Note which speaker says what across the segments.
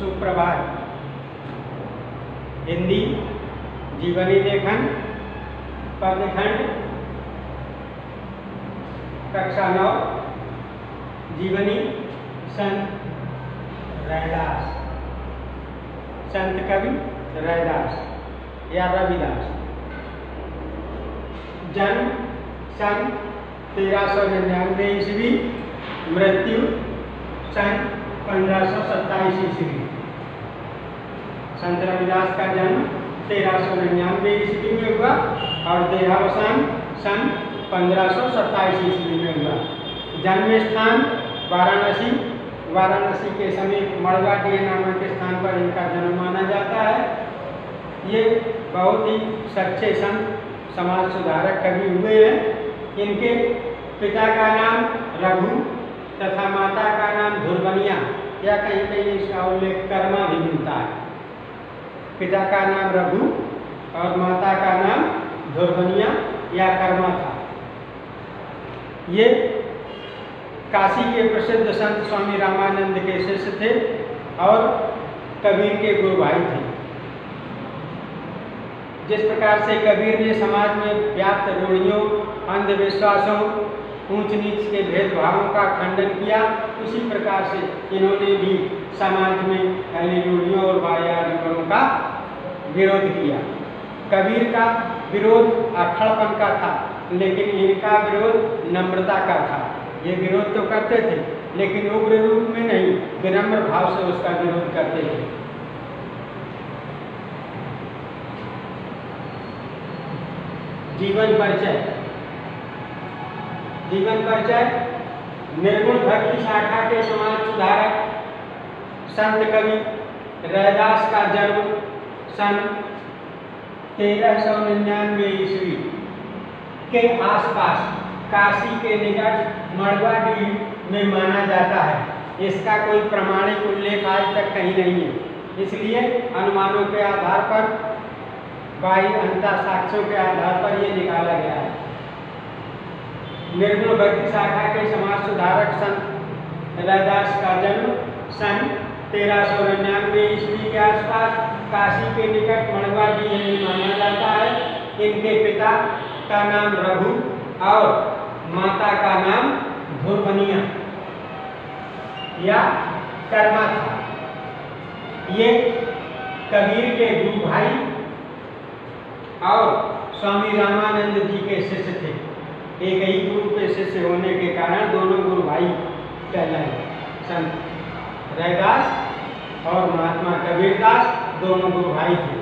Speaker 1: सुप्रभात। हिंदी जीवनी लेखन पदखंड कक्षा 9 जीवनी संत रैदास, संत कवि रैदास या रविदास। जन्म सन 1399 ईस्वी, मृत्यु सन 1527 ईस्वी। संत रविदास का जन्म 1399 ईस्वी में हुआ और देहावसान सन 1527 ईस्वी में हुआ। जन्म स्थान वाराणसी, वाराणसी के समीप मड़वाडीह नामक स्थान पर इनका जन्म माना जाता है। ये बहुत ही सच्चे संत समाज सुधारक कवि हुए हैं। इनके पिता का नाम रघु तथा माता का नाम धुरबनिया या कहीं कहीं इसका उल्लेख कर्मा भी मिलता है। पिता का नाम रघु और माता का नाम धुरबनिया या कर्मा था। ये काशी के प्रसिद्ध संत स्वामी रामानंद के शिष्य थे और कबीर के गुरु भाई थे। जिस प्रकार से कबीर ने समाज में व्याप्त रूढ़ियों, अंधविश्वासों, ऊंच नीच के भेदभावों का खंडन किया, उसी प्रकार से इन्होंने भी समाज में फैली रूढ़ियों और बायारियों का विरोध किया। कबीर का विरोध अक्खड़पन का था, लेकिन इनका विरोध नम्रता का था। ये विरोध तो करते थे लेकिन उग्र रूप में नहीं, विनम्र भाव से उसका विरोध करते थे। जीवन परिचय। जीवन परिचय। निर्गुण भक्ति शाखा के समाज सुधारक संत कवि रैदास का जन्म सन 1399 ईस्वी के आसपास काशी के निकट मड़वाडीह में माना जाता है। इसका कोई प्रमाणिक उल्लेख आज तक कहीं नहीं है, इसलिए अनुमानों के आधार पर, बाह्य अंतः साक्ष्यों के आधार पर ये निकाला गया है। निर्गुण भक्ति शाखा के समाज सुधारक संत रैदास का जन्म सन 1399 ईस्वी के आसपास काशी के निकट मड़वाडीह में माना जाता है। इनके पिता का नाम रघु और माता का नाम धुरबनिया या कर्मा था। ये कबीर के गुरु भाई और स्वामी रामानंद जी के शिष्य थे। एक ही गुरु के शिष्य होने के कारण दोनों गुरु भाई कहलाए। संत रैदास और महात्मा कबीरदास दोनों गुरु भाई थे।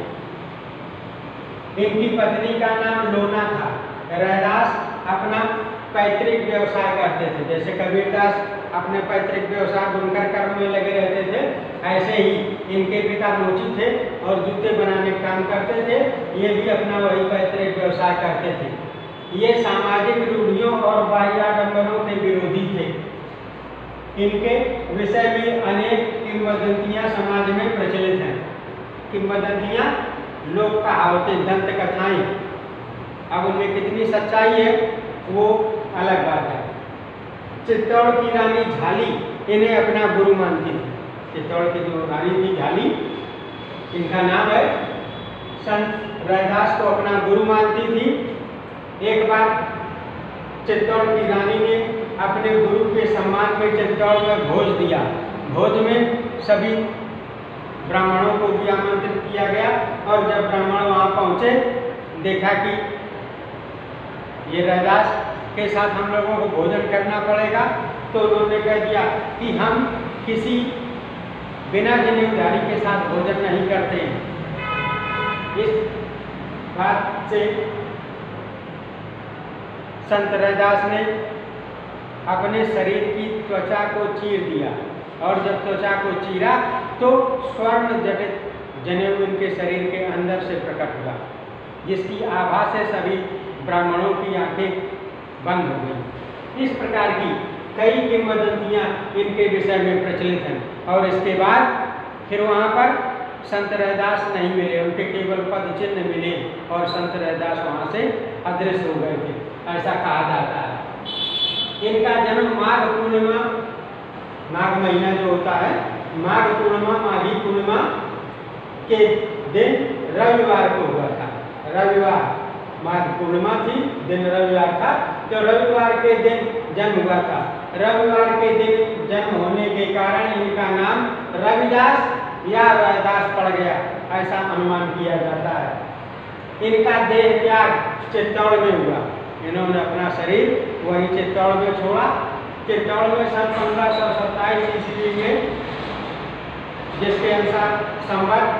Speaker 1: इनकी पत्नी का नाम लोना था। रैदास अपना पैतृक व्यवसाय करते थे। जैसे कबीरदास अपने पैतृक व्यवसाय बुनकर कर्म में लगे रहते थे, ऐसे ही इनके पिता मोची थे और जूते बनाने का काम करते थे। ये भी अपना वही पैतृक व्यवसाय करते थे। ये सामाजिक रूढ़ियों और बाह्याडंबरों के विरोधी थे। इनके विषय में अनेक किंवदंतियां समाज में प्रचलित हैं। किंवदंतियां लोक कहावतें, दंत कथाएं। अब उनमें कितनी सच्चाई है वो अलग बात है। चित्तौड़ की रानी झाली इन्हें अपना गुरु मानती थी। चित्तौड़ की जो रानी थी झाली, इनका नाम है, संत रैदास को अपना गुरु मानती थी। एक बार चित्तौड़ की रानी ने अपने गुरु के सम्मान में चित्तौड़ में भोज दिया। भोज में सभी ब्राह्मणों को भी आमंत्रित किया गया और जब ब्राह्मण वहाँ पहुँचे, देखा कि ये रैदास के साथ हम लोगों को भोजन करना पड़ेगा, तो उन्होंने कह दिया कि हम किसी बिना जिम्मेदारी के साथ भोजन नहीं करते हैं। इस बात से संत रैदास ने अपने शरीर की त्वचा को चीर दिया और जब त्वचा को चीरा तो स्वर्ण जटित जनेऊ इनके शरीर के अंदर से प्रकट हुआ, जिसकी आभा से सभी ब्राह्मणों की आंखें बंद हो गई। इस प्रकार की कई किंवदंतियां इनके विषय में प्रचलित हैं। और इसके बाद फिर वहाँ पर संत रैदास नहीं मिले, उनके केवल पद चिन्ह मिले और संत रैदास वहाँ से अदृश्य हो गए थे, ऐसा कहा जाता है। इनका जन्म माघ पूर्णिमा, माघ महीना जो होता है माघ पूर्णिमा, माघी पूर्णिमा के दिन रविवार को हुआ था। रविवार, माघ पूर्णिमा थी, दिन रविवार था, तो रविवार के दिन जन्म हुआ था। रविवार के दिन जन्म होने के कारण इनका नाम रविदास या रैदास पड़ गया, ऐसा अनुमान किया जाता है। इनका देह त्याग चित्तौड़ में हुआ। इन्होंने अपना शरीर वही चित्तौड़ में छोड़ा। चित्तौड़ में सन 1527 ईस्वी में, जिसके अनुसार संवत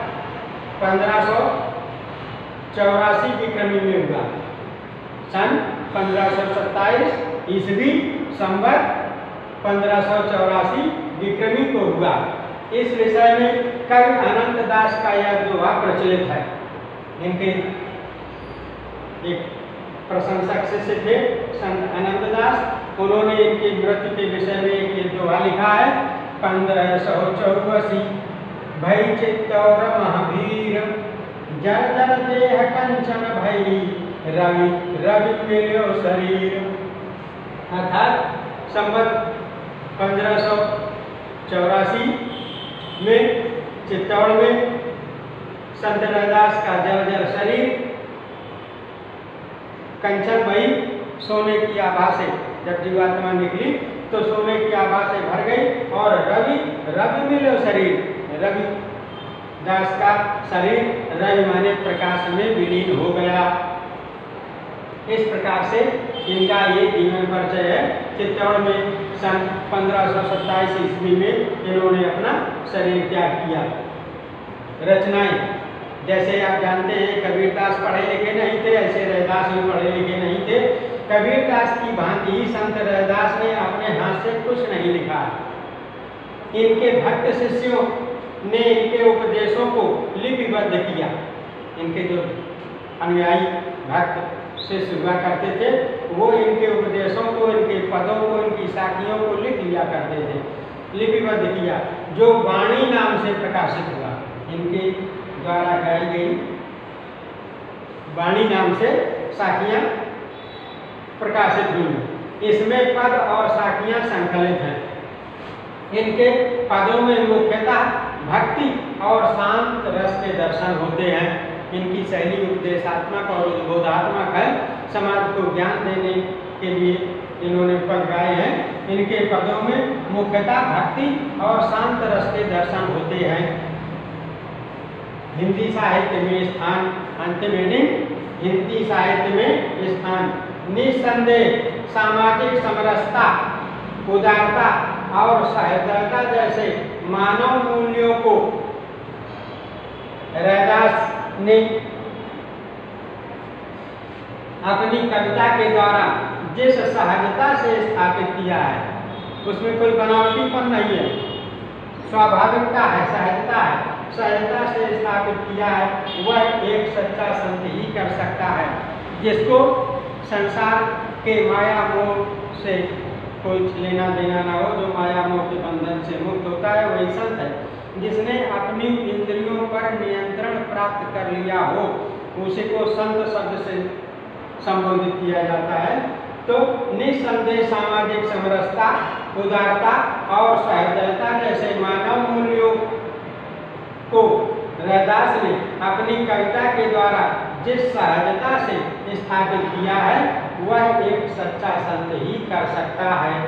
Speaker 1: 1584 विक्रमी में हुआ। सन 1527 ईस्वी संवत 1584 विक्रमी को हुआ। इस विषय में कवि अनंत दास का यह दोहा प्रचलित है। इनके एक प्रशंसक शिष्य थे संत अनंत दास। उन्होंने इनकी मृत्यु के विषय में एक दोहा लिखा है। 1584 भई चित्तौर महावीर, जर जर देह कंचन भई, रवि रवि मिलो शरीर। अर्थात संवत 1584 में चित्तौड़ में संत रविदास का जर्जर शरीर कंचन भई, सोने की आभा से, जब जीवात्मा निकली तो सोने की आभा से भर गई, और रवि रवि मिलो शरीर, रवि दास का शरीर रवि माने प्रकाश में विलीन हो गया। इस प्रकार से इनका ये जीवन परिचय है। चित्तौड़ में सन 1527 ईस्वी में इन्होंने अपना शरीर त्याग किया। रचनाएं, जैसे आप जानते हैं कबीरदास पढ़े लिखे नहीं थे, ऐसे रैदास भी पढ़े लिखे नहीं थे। कबीरदास की भांति ही संत रैदास ने अपने हाथ से कुछ नहीं लिखा। इनके भक्त शिष्यों ने इनके उपदेशों को लिपिबद्ध किया। इनके जो अनुयायी भक्त शिष्य हुआ करते थे, वो इनके उपदेशों को, इनके पदों को, इनकी साखियों को लिख लिया करते थे, लिपिबद्ध किया, जो वाणी नाम से प्रकाशित हुआ। इनके द्वारा गाई गई वाणी नाम से साखियां प्रकाशित हुई। इसमें पद और साखियां संकलित हैं। इनके पदों में मुख्यतः भक्ति और शांत रस के दर्शन होते हैं। इनकी शैली उपदेशात्मक और उद्बोधात्मक है। समाज को ज्ञान देने के लिए इन्होंने पद गाए हैं। इनके पदों में मुख्यतः भक्ति और शांत रस के दर्शन होते हैं। हिंदी साहित्य में स्थान, अंतिम हिंदी साहित्य में स्थान, निस्संदेह सामाजिक समरसता, उदारता और सहृदयता जैसे मानव मूल्यों को रैदास ने अपनी कविता के द्वारा जिस सहजता से स्थापित किया है, उसमें कोई बनावटीपन नहीं है, स्वाभाविकता है, सहजता है, सहजता से स्थापित किया है। वह एक सच्चा संत ही कर सकता है, जिसको संसार के माया मोह से कोई लेना देना ना हो, जो माया मोह के बंधन से मुक्त होता है, वही संत है। जिसने अपनी इंद्रियों पर नियंत्रण प्राप्त कर लिया हो, उसी को संत शब्द से संबोधित किया जाता है। तो निस्संदेह सामाजिक समरसता, उदारता और सहृदयता जैसे मानव मूल्यों को रैदास ने अपनी कविता के द्वारा जिस सहजता से स्थापित किया है, वह एक सच्चा संत ही कर सकता है।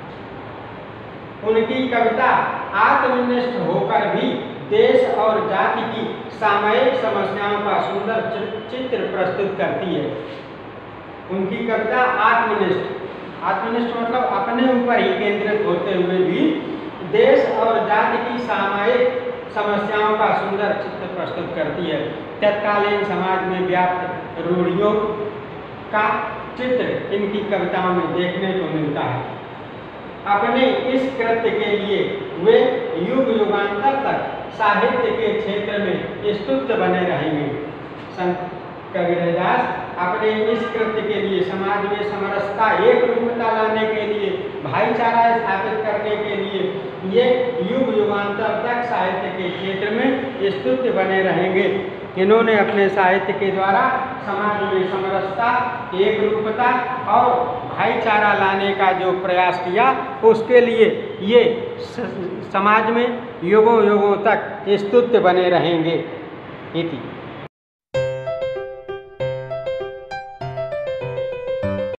Speaker 1: उनकी कविता आत्मनिष्ठ होकर भी देश और जाति की सामयिक समस्याओं का सुंदर चित्र प्रस्तुत करती है। उनकी कविता आत्मनिष्ठ, आत्मनिष्ठ मतलब अपने ऊपर ही केंद्रित होते हुए भी देश और जाति की सामयिक समस्याओं का सुंदर चित्र प्रस्तुत करती है। तत्कालीन समाज में व्याप्त रूढ़ियों का चित्र इनकी कविताओं में देखने को मिलता है। अपने इस कृत्य के लिए वे युग युगांतर तक साहित्य के क्षेत्र में स्तुत्य बने रहेंगे। संत कवि रैदास अपने इस कृत्य के लिए, समाज में समरसता, एक रूपता लाने के लिए, भाईचारा स्थापित करने के लिए, ये युग युगांतर तक साहित्य के क्षेत्र में स्तुत्य बने रहेंगे। इन्होंने अपने साहित्य के द्वारा समाज में समरसता, एक रूपता और भाईचारा लाने का जो प्रयास किया, उसके लिए ये समाज में युगों युगों तक स्तुत्य बने रहेंगे। इति।